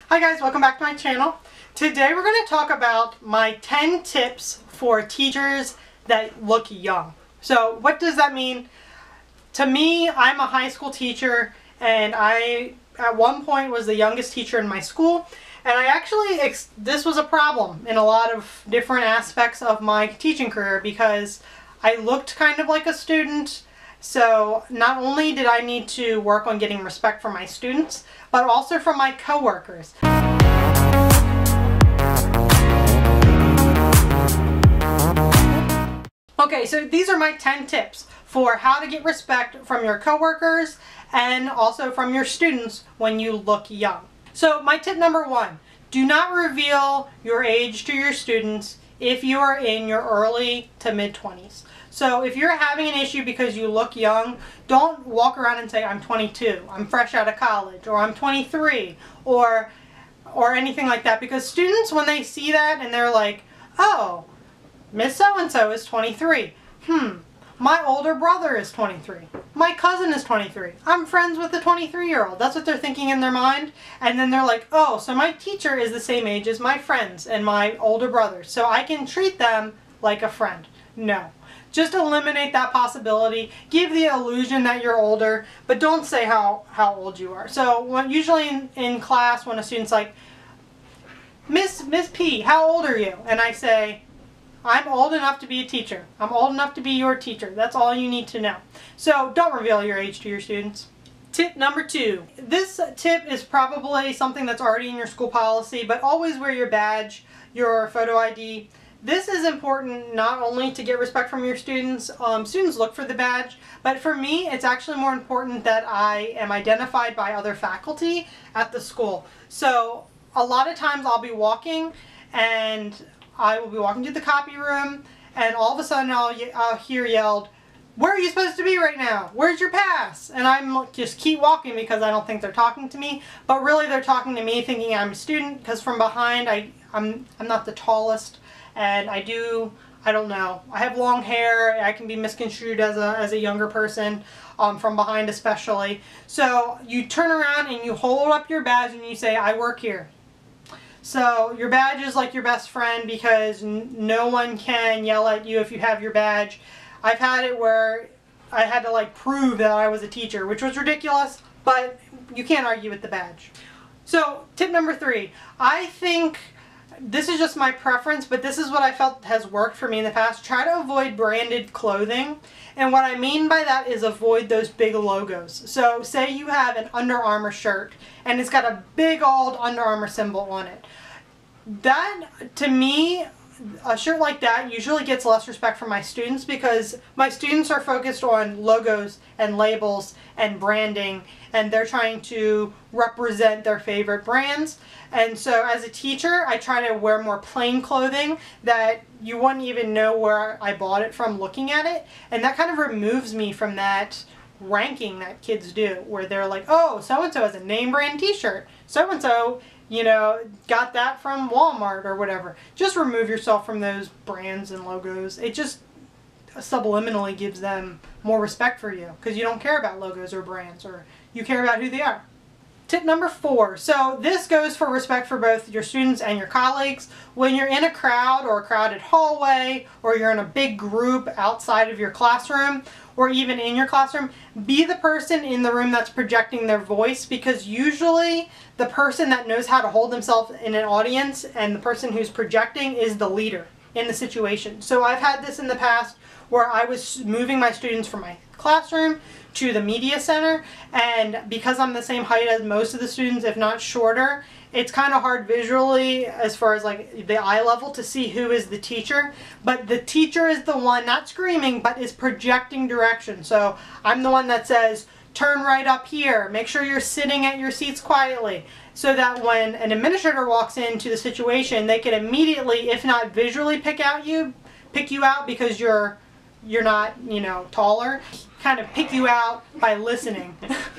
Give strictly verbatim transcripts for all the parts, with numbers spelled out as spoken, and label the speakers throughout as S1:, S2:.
S1: Hi guys, welcome back to my channel. Today we're going to talk about my ten tips for teachers that look young. So what does that mean? To me, I'm a high school teacher and I at one point was the youngest teacher in my school, and I actually, ex this was a problem in a lot of different aspects of my teaching career because I looked kind of like a student. So not only did I need to work on getting respect from my students, but also from my coworkers. Okay, so these are my ten tips for how to get respect from your coworkers and also from your students when you look young. So my tip number one, do not reveal your age to your students if you are in your early to mid twenties. So if you're having an issue because you look young, don't walk around and say, I'm twenty-two, I'm fresh out of college, or I'm twenty-three, or, or anything like that. Because students, when they see that and they're like, oh, Miss So-and-so is twenty-three. Hmm, my older brother is twenty-three. My cousin is twenty-three. I'm friends with a twenty-three-year-old. That's what they're thinking in their mind. And then they're like, oh, so my teacher is the same age as my friends and my older brothers, so I can treat them like a friend. No. Just eliminate that possibility. Give the illusion that you're older, but don't say how, how old you are. So when, usually in, in class when a student's like, Miss, Miss P, how old are you? And I say, I'm old enough to be a teacher. I'm old enough to be your teacher. That's all you need to know. So don't reveal your age to your students. Tip number two. This tip is probably something that's already in your school policy, but always wear your badge, your photo I D. This is important not only to get respect from your students. Um, students look for the badge, but for me, it's actually more important that I am identified by other faculty at the school. So a lot of times I'll be walking and I will be walking to the copy room, and all of a sudden I'll, I'll hear yelled, where are you supposed to be right now? Where's your pass? And I'm just keep walking because I don't think they're talking to me, but really they're talking to me thinking I'm a student, because from behind I, I'm, I'm not the tallest, and I do, I don't know, I have long hair. I can be misconstrued as a, as a younger person, um, from behind especially. So you turn around and you hold up your badge and you say, I work here. So your badge is like your best friend because n no one can yell at you if you have your badge. I've had it where I had to like prove that I was a teacher, which was ridiculous, but you can't argue with the badge. So tip number three, I think this is just my preference, but this is what I felt has worked for me in the past. Try to avoid branded clothing. And what I mean by that is avoid those big logos. So say you have an Under Armour shirt and it's got a big old Under Armour symbol on it. That, to me, a shirt like that usually gets less respect from my students because my students are focused on logos and labels and branding, and they're trying to represent their favorite brands. And so as a teacher, I try to wear more plain clothing that you wouldn't even know where I bought it from looking at it, and that kind of removes me from that ranking that kids do where they're like, oh, so-and-so has a name brand t-shirt, so-and-so, you know, got that from Walmart or whatever. Just remove yourself from those brands and logos. It just subliminally gives them more respect for you because you don't care about logos or brands, or you care about who they are. Tip number four. So this goes for respect for both your students and your colleagues. When you're in a crowd or a crowded hallway, or you're in a big group outside of your classroom, or even in your classroom, be the person in the room that's projecting their voice, because usually the person that knows how to hold themselves in an audience and the person who's projecting is the leader in the situation. So I've had this in the past where I was moving my students from my classroom to the media center, and because I'm the same height as most of the students, if not shorter, it's kind of hard visually as far as like the eye level to see who is the teacher, but the teacher is the one not screaming but is projecting direction. So I'm the one that says, turn right up here, make sure you're sitting at your seats quietly, so that when an administrator walks into the situation, they can immediately, if not visually, pick out you pick you out because you're you're not, you know, taller, kind of pick you out by listening.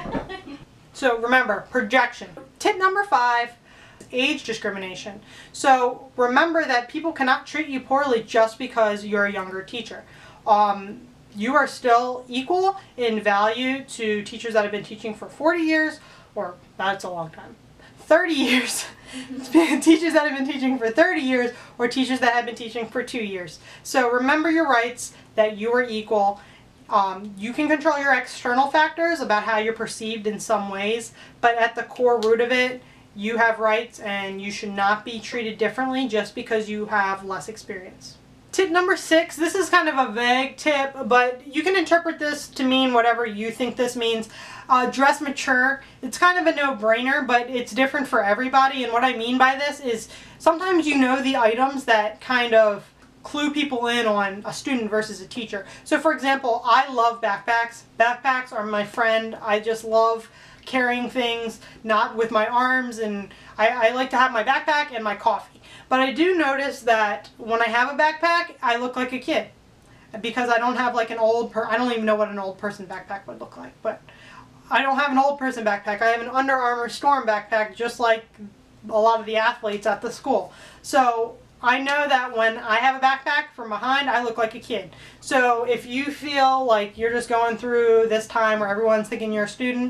S1: So remember, projection. Tip number five, age discrimination. So remember that people cannot treat you poorly just because you're a younger teacher. Um, you are still equal in value to teachers that have been teaching for forty years, or that's a long time, thirty years, teachers that have been teaching for thirty years or teachers that have been teaching for two years. So remember your rights, that you are equal. Um, you can control your external factors about how you're perceived in some ways, but at the core root of it, you have rights and you should not be treated differently just because you have less experience. Tip number six, this is kind of a vague tip, but you can interpret this to mean whatever you think this means. Uh, dress mature. It's kind of a no-brainer, but it's different for everybody, and what I mean by this is sometimes you know the items that kind of clue people in on a student versus a teacher. So for example, I love backpacks. Backpacks are my friend. I just love carrying things, not with my arms, and I, I like to have my backpack and my coffee. But I do notice that when I have a backpack, I look like a kid. Because I don't have like an old per- I don't even know what an old person backpack would look like, but I don't have an old person backpack. I have an Under Armour Storm backpack, just like a lot of the athletes at the school. So I know that when I have a backpack from behind, I look like a kid. So if you feel like you're just going through this time where everyone's thinking you're a student,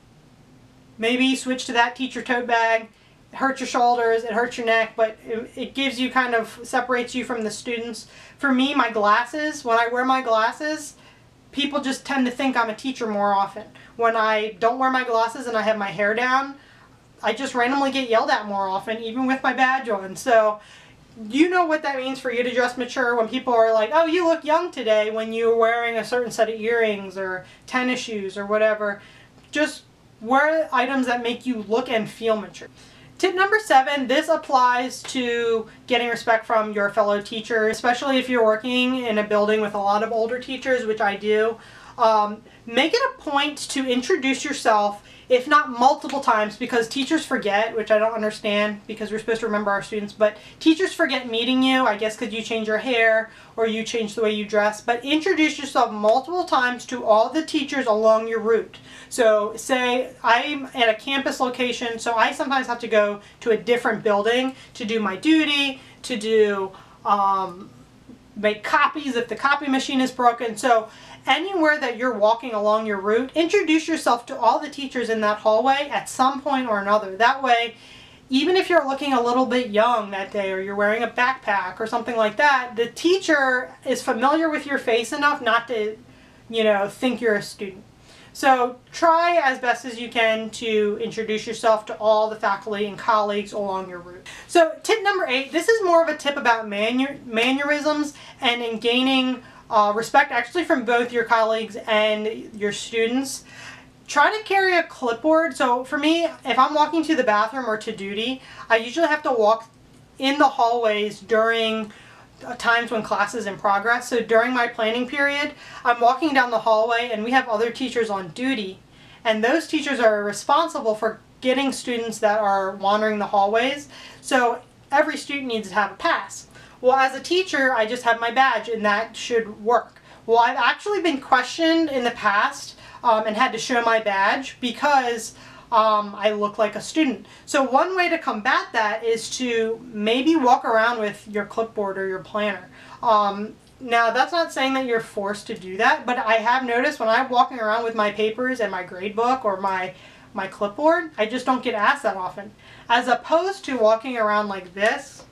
S1: maybe switch to that teacher tote bag. It hurts your shoulders, it hurts your neck, but it, it gives you kind of, separates you from the students. For me, my glasses, when I wear my glasses, people just tend to think I'm a teacher more often. When I don't wear my glasses and I have my hair down, I just randomly get yelled at more often, even with my badge on. So you know what that means for you to dress mature when people are like, oh, you look young today when you're wearing a certain set of earrings or tennis shoes or whatever. Just wear items that make you look and feel mature. Tip number seven, this applies to getting respect from your fellow teachers, especially if you're working in a building with a lot of older teachers, which I do. Um, make it a point to introduce yourself, if not multiple times, because teachers forget, which I don't understand because we're supposed to remember our students, but teachers forget meeting you, I guess because you change your hair or you change the way you dress, but introduce yourself multiple times to all the teachers along your route. So say I'm at a campus location, so I sometimes have to go to a different building to do my duty, to do, um, make copies if the copy machine is broken. So anywhere that you're walking along your route, introduce yourself to all the teachers in that hallway at some point or another. That way, even if you're looking a little bit young that day or you're wearing a backpack or something like that, the teacher is familiar with your face enough not to, you know, think you're a student. So try as best as you can to introduce yourself to all the faculty and colleagues along your route. So tip number eight, this is more of a tip about manner mannerisms and in gaining Uh, respect actually from both your colleagues and your students. Try to carry a clipboard. So for me, if I'm walking to the bathroom or to duty, I usually have to walk in the hallways during uh, times when class is in progress. So during my planning period, I'm walking down the hallway and we have other teachers on duty, and those teachers are responsible for getting students that are wandering the hallways. So every student needs to have a pass. Well, as a teacher, I just have my badge, and that should work. Well, I've actually been questioned in the past um, and had to show my badge because um, I look like a student. So one way to combat that is to maybe walk around with your clipboard or your planner. Um, now, that's not saying that you're forced to do that, but I have noticed when I'm walking around with my papers and my grade book or my, my clipboard, I just don't get asked that often. As opposed to walking around like this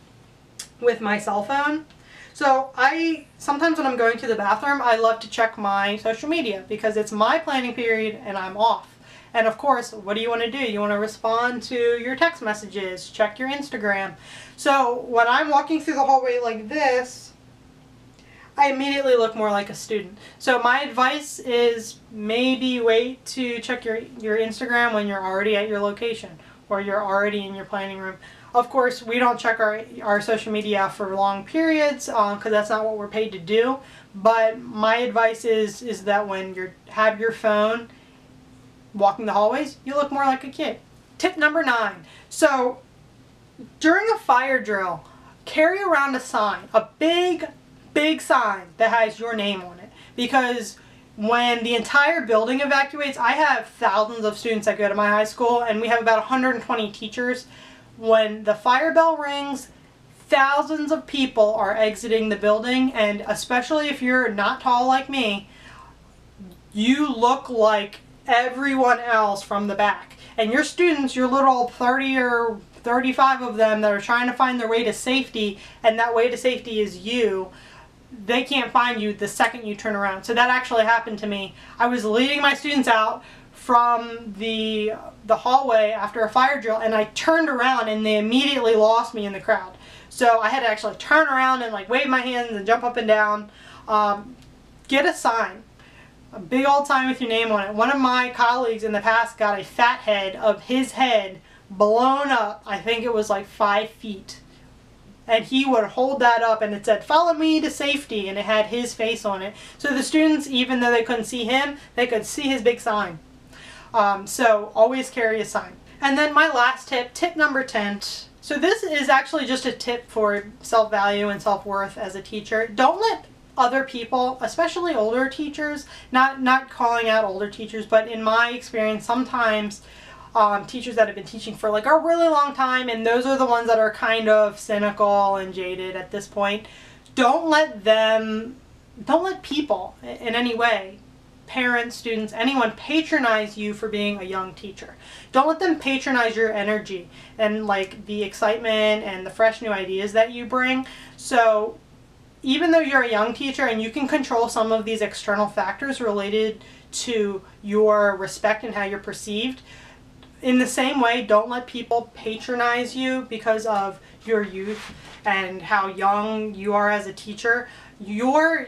S1: with my cell phone. So I, sometimes when I'm going to the bathroom, I love to check my social media because it's my planning period and I'm off. And of course, what do you want to do? You want to respond to your text messages, check your Instagram. So when I'm walking through the hallway like this, I immediately look more like a student. So my advice is maybe wait to check your, your Instagram when you're already at your location or you're already in your planning room. Of course, we don't check our, our social media for long periods because uh, that's not what we're paid to do. But my advice is, is that when you have your phone walking the hallways, you look more like a kid. Tip number nine. So during a fire drill, carry around a sign, a big, big sign that has your name on it. Because when the entire building evacuates, I have thousands of students that go to my high school and we have about one hundred twenty teachers. When the fire bell rings, thousands of people are exiting the building, and especially if you're not tall like me, you look like everyone else from the back. And your students, your little thirty or thirty-five of them that are trying to find their way to safety, and that way to safety is you, they can't find you the second you turn around. So that actually happened to me. I was leading my students out from the the hallway after a fire drill, and I turned around and they immediately lost me in the crowd. So I had to actually turn around and like wave my hands and jump up and down. Um, get a sign. A big old sign with your name on it. One of my colleagues in the past got a fat head of his head blown up. I think it was like five feet. And he would hold that up and it said, "Follow me to safety," and it had his face on it. So the students, even though they couldn't see him, they could see his big sign. Um, so always carry a sign. And then my last tip, tip number ten. So this is actually just a tip for self-value and self-worth as a teacher. Don't let other people, especially older teachers, not, not calling out older teachers, but in my experience, sometimes Um, teachers that have been teaching for like a really long time, and those are the ones that are kind of cynical and jaded at this point. Don't let them, don't let people in any way, parents, students, anyone, patronize you for being a young teacher. Don't let them patronize your energy and like the excitement and the fresh new ideas that you bring. So even though you're a young teacher and you can control some of these external factors related to your respect and how you're perceived, in the same way, don't let people patronize you because of your youth and how young you are as a teacher. You're,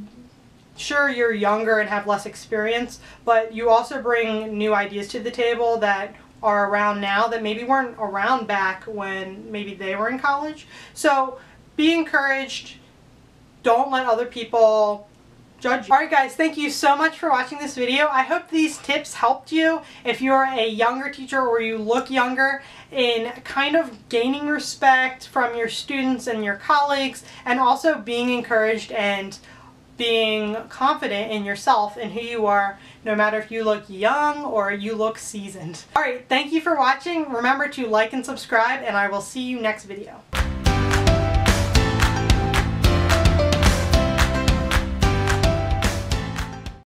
S1: sure, you're younger and have less experience, but you also bring new ideas to the table that are around now that maybe weren't around back when maybe they were in college. So be encouraged. Don't let other people judge you. Alright guys, thank you so much for watching this video. I hope these tips helped you if you're a younger teacher or you look younger in kind of gaining respect from your students and your colleagues, and also being encouraged and being confident in yourself and who you are, no matter if you look young or you look seasoned. Alright, thank you for watching. Remember to like and subscribe, and I will see you next video.